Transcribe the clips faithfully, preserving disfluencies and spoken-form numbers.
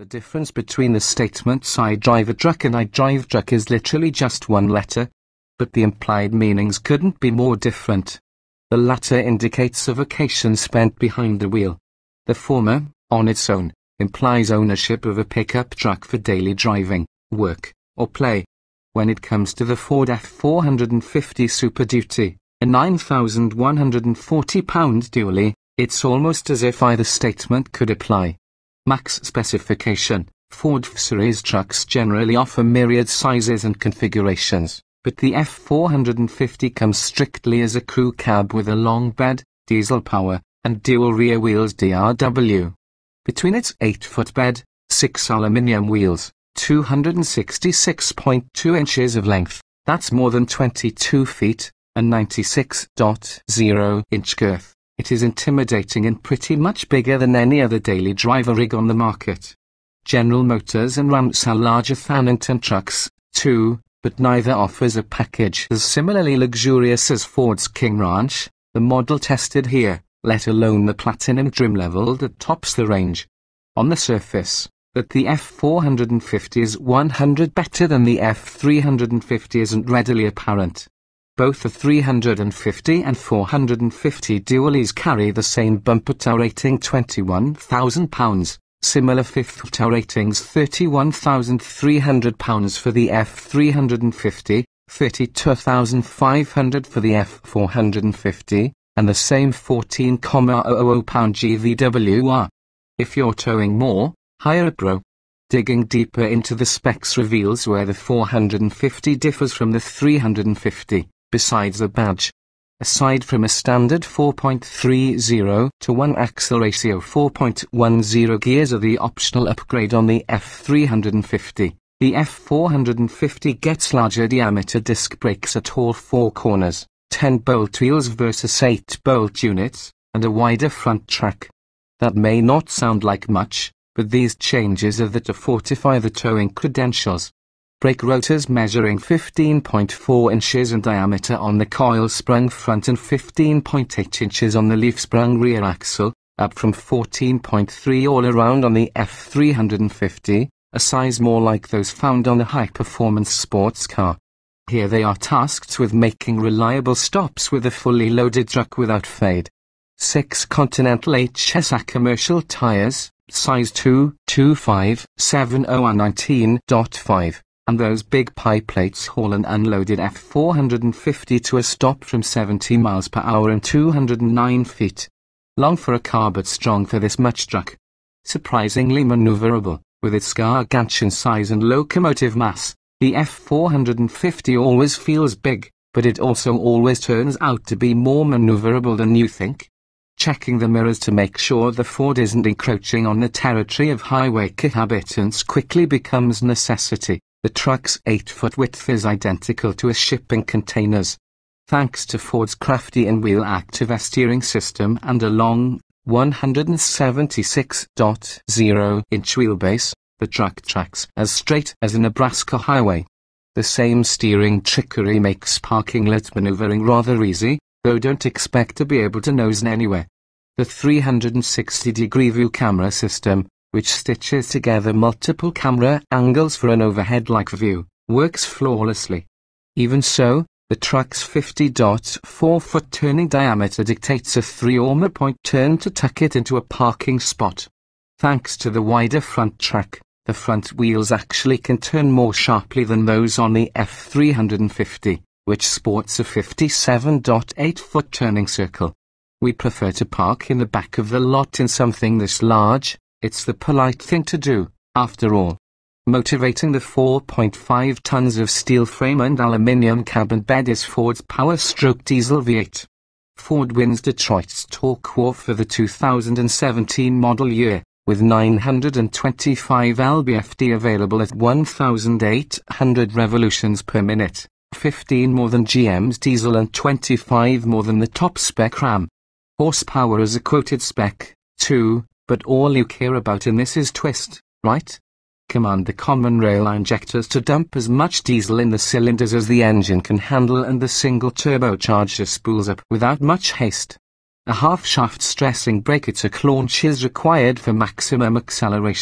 The difference between the statements I drive a truck and I drive truck is literally just one letter, but the implied meanings couldn't be more different. The latter indicates a vacation spent behind the wheel. The former, on its own, implies ownership of a pickup truck for daily driving, work, or play. When it comes to the Ford F four fifty Super Duty, a nine thousand one hundred forty pound dually, it's almost as if either statement could apply. Max specification: Ford F-Series trucks generally offer myriad sizes and configurations, but the F four fifty comes strictly as a crew cab with a long bed, diesel power, and dual rear wheels D R W. Between its eight foot bed, six aluminium wheels, two hundred sixty-six point two inches of length, that's more than twenty-two feet, and ninety-six point zero inch girth, it is intimidating and pretty much bigger than any other daily driver rig on the market. General Motors and Ram sell larger Thannington trucks, too, but neither offers a package as similarly luxurious as Ford's King Ranch, the model tested here, let alone the platinum trim level that tops the range. On the surface, that the F four fifty is one hundred better than the F three fifty isn't readily apparent. Both the three fifty and four fifty dualies carry the same bumper tow rating, twenty-one thousand pounds, similar fifth tow ratings, thirty-one thousand three hundred pounds for the F three fifty, thirty-two thousand five hundred for the F four fifty, and the same fourteen thousand pound G V W R. If you're towing more, hire a pro. Digging deeper into the specs reveals where the four fifty differs from the three fifty. Besides the badge. Aside from a standard four point three zero to one axle ratio, four point one zero gears are the optional upgrade on the F three fifty. The F four fifty gets larger diameter disc brakes at all four corners, ten bolt wheels versus eight bolt units, and a wider front track. That may not sound like much, but these changes are there to fortify the towing credentials. Brake rotors measuring fifteen point four inches in diameter on the coil-sprung front and fifteen point eight inches on the leaf-sprung rear axle, up from fourteen point three all around on the F three fifty, a size more like those found on a high-performance sports car. Here they are tasked with making reliable stops with a fully loaded truck without fade. Six Continental H S A commercial tires, size two, two five, seven oh and nineteen point five. And those big pie plates haul an unloaded F four fifty to a stop from seventy miles per hour and two hundred nine feet. Long for a car but strong for this much truck. Surprisingly maneuverable, with its gargantuan size and locomotive mass, the F four fifty always feels big, but it also always turns out to be more maneuverable than you think. Checking the mirrors to make sure the Ford isn't encroaching on the territory of highway cohabitants quickly becomes necessity. The truck's eight foot width is identical to a shipping container's. Thanks to Ford's crafty in-wheel active steering system and a long, one hundred seventy-six point zero inch wheelbase, the truck tracks as straight as a Nebraska highway. The same steering trickery makes parking lot maneuvering rather easy, though don't expect to be able to nose anywhere. The three hundred sixty degree view camera system, which stitches together multiple camera angles for an overhead-like view, works flawlessly. Even so, the truck's fifty point four foot turning diameter dictates a three or more point turn to tuck it into a parking spot. Thanks to the wider front track, the front wheels actually can turn more sharply than those on the F three fifty, which sports a fifty-seven point eight foot turning circle. We prefer to park in the back of the lot in something this large. It's the polite thing to do, after all. Motivating the four point five tons of steel frame and aluminium cabin bed is Ford's Power-Stroke diesel V eight. Ford wins Detroit's torque war for the two thousand seventeen model year, with nine hundred twenty-five lb-ft available at one thousand eight hundred revolutions per minute, fifteen more than G M's diesel and twenty-five more than the top spec Ram. Horsepower is a quoted spec, too. But all you care about in this is twist, right? Command the common rail injectors to dump as much diesel in the cylinders as the engine can handle, and the single turbocharger spools up without much haste. A half-shaft stressing brake at a launch is required for maximum acceleration,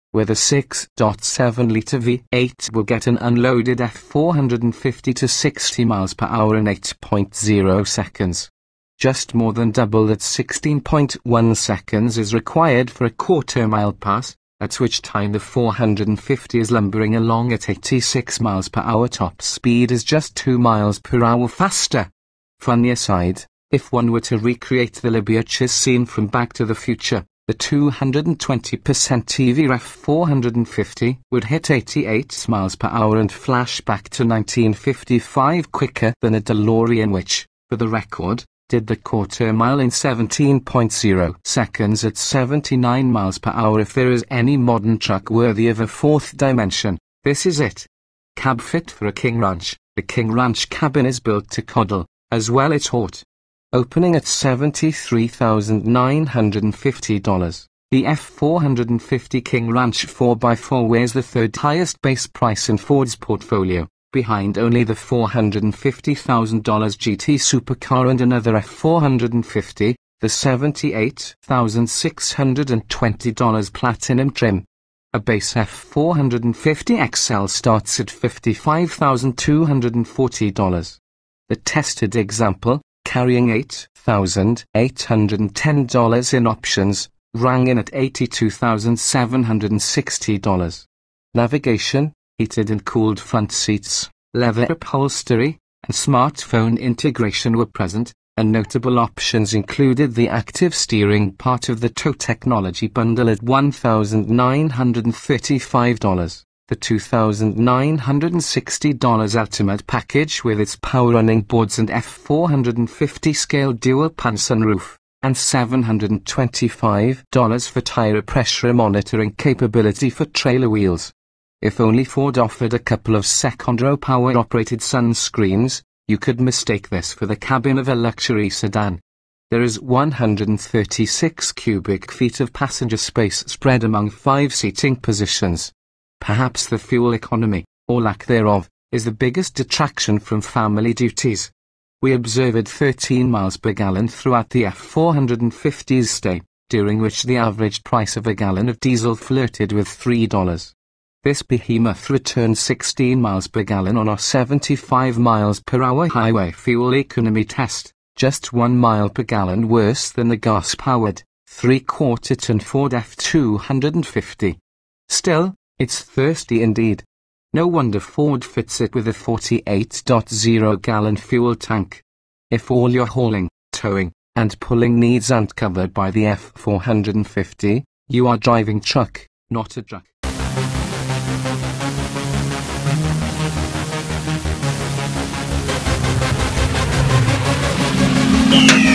where the six point seven litre V eight will get an unloaded F four fifty to sixty miles per hour in eight point zero seconds. Just more than double at sixteen point one seconds is required for a quarter mile pass, at which time the four fifty is lumbering along at eighty-six miles per hour. Top speed is just two miles per hour faster. Funny aside, if one were to recreate the Libya chase scene from Back to the Future, the two hundred twenty percent T V F four fifty would hit eighty-eight miles per hour and flash back to nineteen fifty-five quicker than a DeLorean, which, for the record, did the quarter mile in seventeen point zero seconds at seventy-nine miles per hour. If there is any modern truck worthy of a fourth dimension, this is it. Cab fit for a King Ranch. The King Ranch cabin is built to coddle, as well as haut. Opening at seventy-three thousand nine hundred fifty dollars, the F four fifty King Ranch four by four wears the third highest base price in Ford's portfolio, behind only the four hundred fifty thousand dollars G T supercar and another F four fifty, the seventy-eight thousand six hundred twenty dollars Platinum trim. A base F four fifty X L starts at fifty-five thousand two hundred forty dollars. The tested example, carrying eight thousand eight hundred ten dollars in options, rang in at eighty-two thousand seven hundred sixty dollars. Navigation, heated and cooled front seats, leather upholstery, and smartphone integration were present, and notable options included the active steering part of the tow technology bundle at one thousand nine hundred thirty-five dollars. The two thousand nine hundred sixty dollars Ultimate package with its power running boards and F four fifty scale dual-pan sunroof, and seven hundred twenty-five dollars for tire pressure monitoring capability for trailer wheels. If only Ford offered a couple of second-row power-operated sunscreens, you could mistake this for the cabin of a luxury sedan. There is one hundred thirty-six cubic feet of passenger space spread among five seating positions. Perhaps the fuel economy, or lack thereof, is the biggest detraction from family duties. We observed thirteen miles per gallon throughout the F four fifty's stay, during which the average price of a gallon of diesel flirted with three dollars. This behemoth returned sixteen miles per gallon on our seventy-five miles per hour highway fuel economy test, just one mile per gallon worse than the gas-powered, three-quarter ton Ford F two fifty. Still, it's thirsty indeed. No wonder Ford fits it with a forty-eight point zero gallon fuel tank. If all your hauling, towing, and pulling needs aren't covered by the F four fifty, you are driving truck, not a truck. Yeah.